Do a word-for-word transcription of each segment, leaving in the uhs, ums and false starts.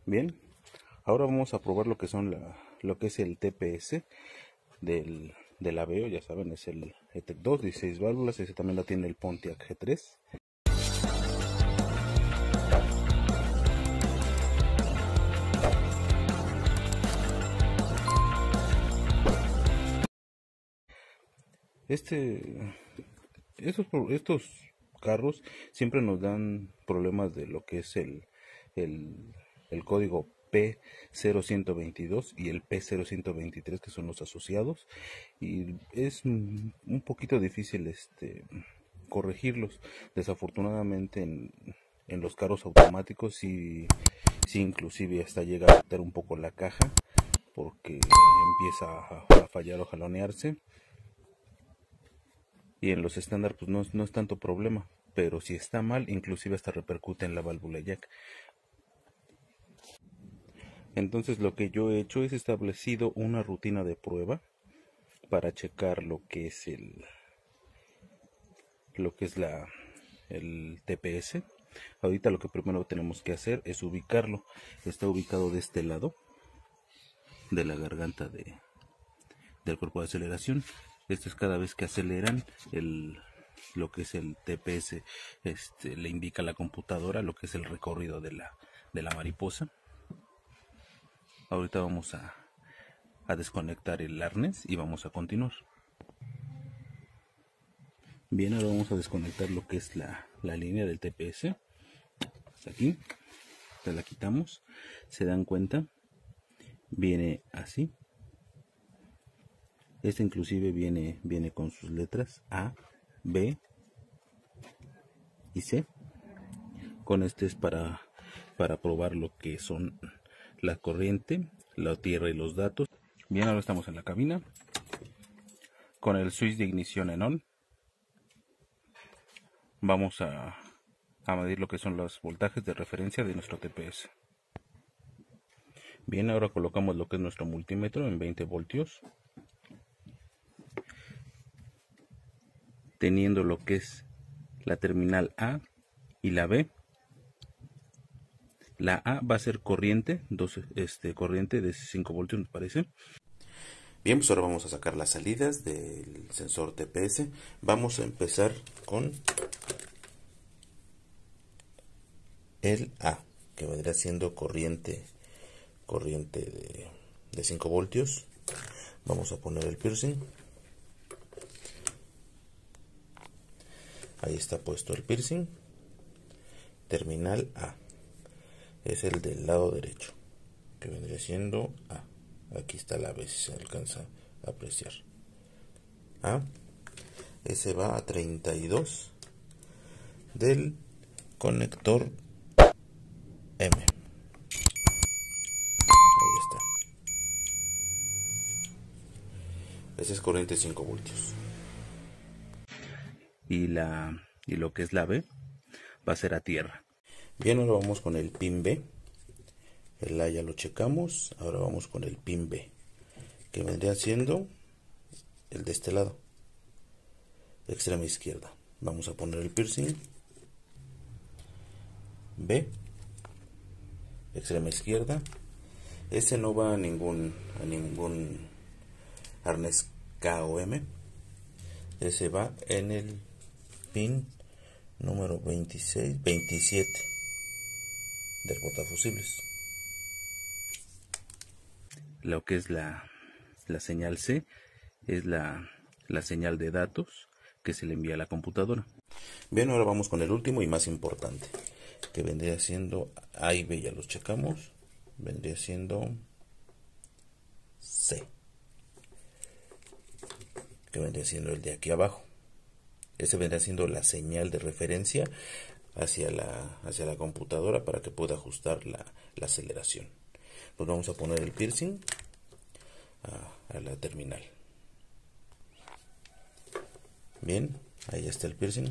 Bien, ahora vamos a probar lo que son la, lo que es el T P S del, del Aveo. Ya saben, es el E T E C dos, dieciséis válvulas. Ese también lo tiene el Pontiac G tres. Este, estos, estos carros siempre nos dan problemas de lo que es el, el, el código P cero uno dos y el P cero uno dos, que son los asociados, y es un poquito difícil este corregirlos. Desafortunadamente en, en los carros automáticos sí, sí inclusive hasta llega a afectar un poco la caja, porque empieza a, a fallar o jalonearse. Y en los estándar pues no, no es tanto problema, pero si está mal, inclusive hasta repercute en la válvula jack. Entonces lo que yo he hecho es establecido una rutina de prueba para checar lo que es el lo que es la el T P S. Ahorita lo que primero tenemos que hacer es ubicarlo. Está ubicado de este lado de la garganta de del cuerpo de aceleración. Esto es cada vez que aceleran el lo que es el T P S, este, le indica a la computadora lo que es el recorrido de la, de la mariposa. Ahorita vamos a, a desconectar el arnés y vamos a continuar. Bien, ahora vamos a desconectar lo que es la, la línea del T P S. Hasta aquí, se la quitamos. Se dan cuenta, viene así. Este inclusive viene, viene con sus letras A, B y C. Con este es para, para probar lo que son la corriente, la tierra y los datos. Bien, ahora estamos en la cabina con el switch de ignición en on. Vamos a, a medir lo que son los voltajes de referencia de nuestro T P S. Bien, ahora colocamos lo que es nuestro multímetro en veinte voltios, teniendo lo que es la terminal A y la B. La A va a ser corriente, dos, este, corriente de cinco voltios, me parece. Bien, pues ahora vamos a sacar las salidas del sensor T P S. Vamos a empezar con el A, que vendrá siendo corriente, corriente de, de cinco voltios. Vamos a poner el piercing. Ahí está puesto el piercing. Terminal A. Es el del lado derecho, que vendría siendo A. Aquí está la B, si se alcanza a apreciar. A. Ese va a treinta y dos del conector M. Ahí está. Ese es corriente cinco voltios. Y, la, y lo que es la B va a ser a tierra. Bien, ahora vamos con el pin B. El A ya lo checamos. Ahora vamos con el pin B, que vendría siendo el de este lado, extrema izquierda. Vamos a poner el piercing. B, extrema izquierda. Ese no va a ningún, a ningún arnés K o M. Ese va en el pin número veintiséis, veintisiete del portafusibles. Lo que es la, la señal C es la, la señal de datos que se le envía a la computadora. Bien, ahora vamos con el último y más importante, que vendría siendo A y B, ya los checamos. Vendría siendo C, que vendría siendo el de aquí abajo. Ese vendría siendo la señal de referencia hacia la, hacia la computadora para que pueda ajustar la, la aceleración. Pues vamos a poner el piercing a, a la terminal. Bien, ahí está el piercing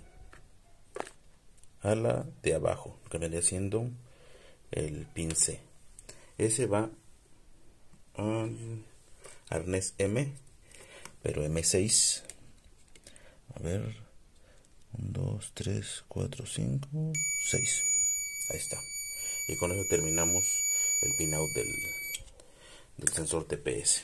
a la de abajo, que vendría siendo el pin C. Ese va al arnés M, pero M seis. A ver, uno, dos, tres, cuatro, cinco, seis. Ahí está. Y con eso terminamos el pinout del, del sensor T P S.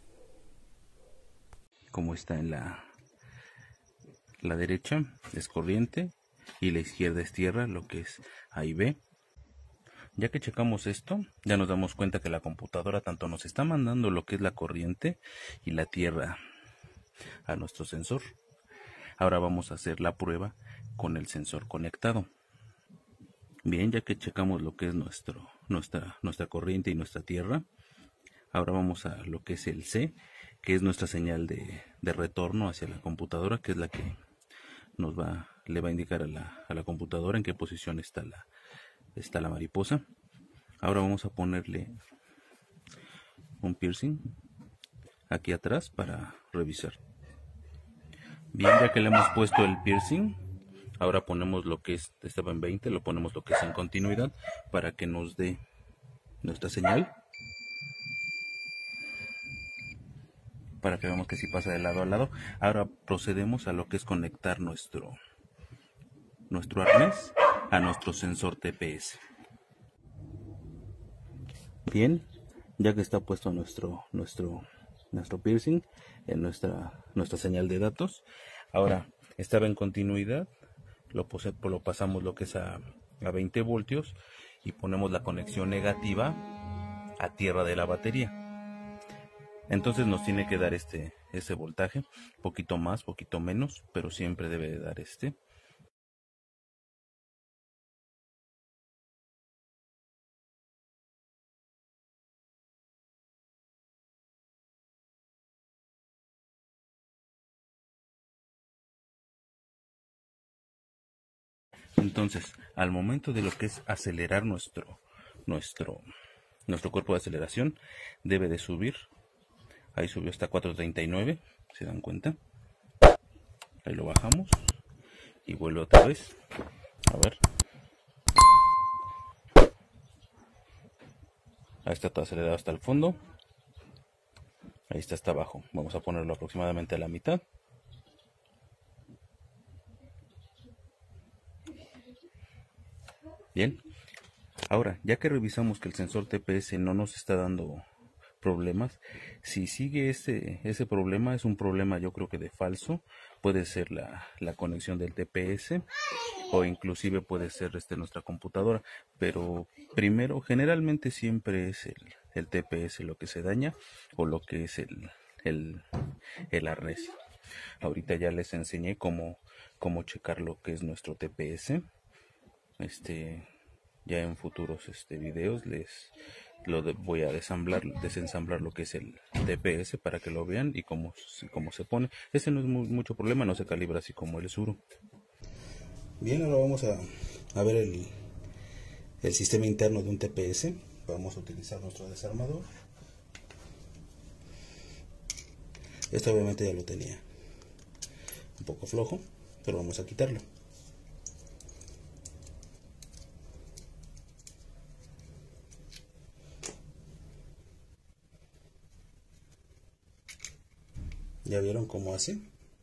Como está en la, la derecha es corriente y la izquierda es tierra, lo que es A y B. Ya que checamos esto, ya nos damos cuenta que la computadora tanto nos está mandando lo que es la corriente y la tierra a nuestro sensor. Ahora vamos a hacer la prueba con el sensor conectado. Bien, ya que checamos lo que es nuestro, nuestra, nuestra corriente y nuestra tierra, ahora vamos a lo que es el C, que es nuestra señal de, de retorno hacia la computadora, que es la que nos va, le va a indicar a la, a la computadora en qué posición está la, está la mariposa. Ahora vamos a ponerle un piercing aquí atrás para revisar. Bien, ya que le hemos puesto el piercing, ahora ponemos lo que es, estaba en veinte, lo ponemos lo que es en continuidad para que nos dé nuestra señal. Para que veamos que si pasa de lado a lado. Ahora procedemos a lo que es conectar nuestro, nuestro arnés a nuestro sensor T P S. Bien, ya que está puesto nuestro, nuestro, nuestro piercing en nuestra, nuestra señal de datos, ahora estaba en continuidad, lo, pose, lo pasamos lo que es a, a veinte voltios y ponemos la conexión negativa a tierra de la batería. Entonces nos tiene que dar este, ese voltaje, poquito más, poquito menos, pero siempre debe de dar este. Entonces, al momento de lo que es acelerar nuestro, nuestro, nuestro cuerpo de aceleración, debe de subir. Ahí subió hasta cuatro treinta y nueve, ¿se dan cuenta? Ahí lo bajamos y vuelve otra vez. A ver. Ahí está todo acelerado hasta el fondo. Ahí está hasta abajo. Vamos a ponerlo aproximadamente a la mitad. Bien. Ahora, ya que revisamos que el sensor T P S no nos está dando problemas, si sigue ese, ese problema, es un problema yo creo que de falso, puede ser la, la conexión del T P S o inclusive puede ser este, nuestra computadora, pero primero, generalmente siempre es el, el T P S lo que se daña o lo que es el, el, el arnés. Ahorita ya les enseñé cómo, cómo checar lo que es nuestro T P S. Este, ya en futuros este, videos les lo de, voy a desamblar, desensamblar lo que es el T P S para que lo vean y cómo, cómo se pone. Este no es muy, mucho problema, no se calibra así como el Suro. Bien, ahora vamos a, a ver el, el sistema interno de un T P S. Vamos a utilizar nuestro desarmador. Esto obviamente ya lo tenía un poco flojo, pero vamos a quitarlo. ¿Ya vieron cómo hace?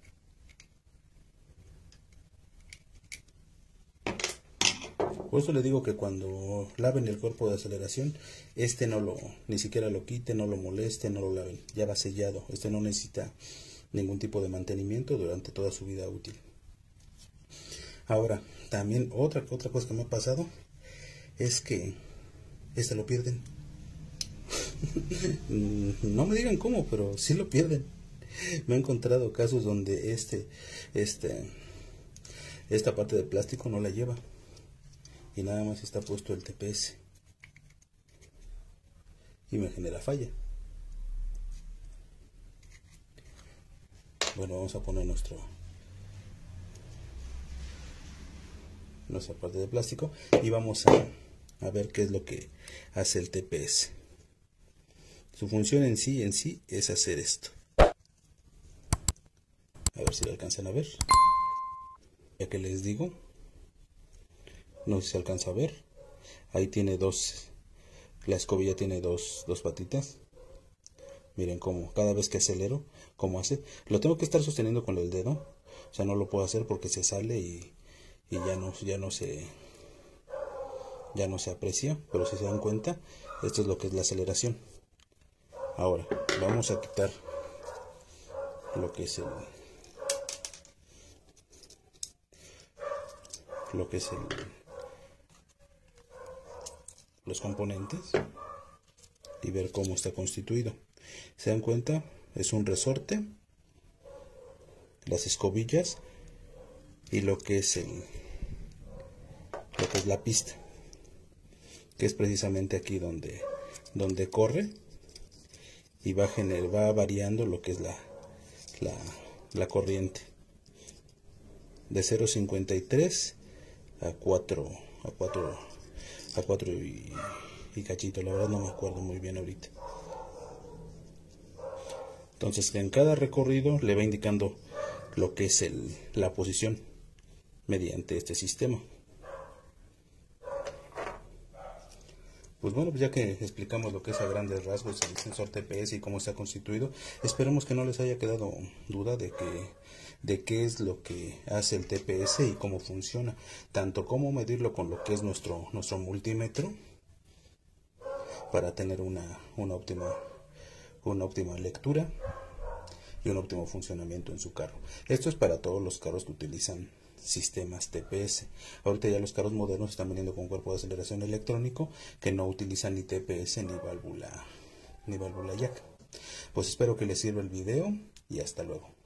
Por eso les digo que cuando laven el cuerpo de aceleración, este no lo, ni siquiera lo quite, no lo moleste, no lo laven. Ya va sellado. Este no necesita ningún tipo de mantenimiento durante toda su vida útil. Ahora, también otra, otra cosa que me ha pasado es que este lo pierden. No me digan cómo, pero sí lo pierden. Me he encontrado casos donde este, este, esta parte de plástico no la lleva y nada más está puesto el T P S y me genera falla. Bueno, vamos a poner nuestro nuestra parte de plástico y vamos a, a ver qué es lo que hace el T P S. Su función en sí, en sí es hacer esto. A ver si lo alcanzan a ver. Ya que les digo, no sé si se alcanza a ver. Ahí tiene dos, la escobilla tiene dos, dos patitas. Miren cómo, cada vez que acelero, cómo hace. Lo tengo que estar sosteniendo con el dedo. O sea, no lo puedo hacer porque se sale y, y ya no, ya no se, ya no se aprecia, pero si se dan cuenta, esto es lo que es la aceleración. Ahora vamos a quitar lo que es el lo que es el los componentes y ver cómo está constituido. Se dan cuenta, es un resorte, las escobillas y lo que es el lo que es la pista, que es precisamente aquí donde donde corre y va, gener, va variando lo que es la, la, la corriente de cero punto cincuenta y tres a cuatro a cuatro a cuatro y, y cachito. La verdad no me acuerdo muy bien ahorita. Entonces en cada recorrido le va indicando lo que es el, la posición mediante este sistema. Pues bueno, pues ya que explicamos lo que es a grandes rasgos el sensor T P S y cómo está constituido, esperemos que no les haya quedado duda de que de qué es lo que hace el T P S y cómo funciona, tanto cómo medirlo con lo que es nuestro nuestro multímetro para tener una, una óptima una óptima lectura y un óptimo funcionamiento en su carro. Esto es para todos los carros que utilizan sistemas T P S. Ahorita ya los carros modernos están viniendo con cuerpo de aceleración electrónico que no utilizan ni T P S ni válvula ni válvula jack. Pues espero que les sirva el video y hasta luego.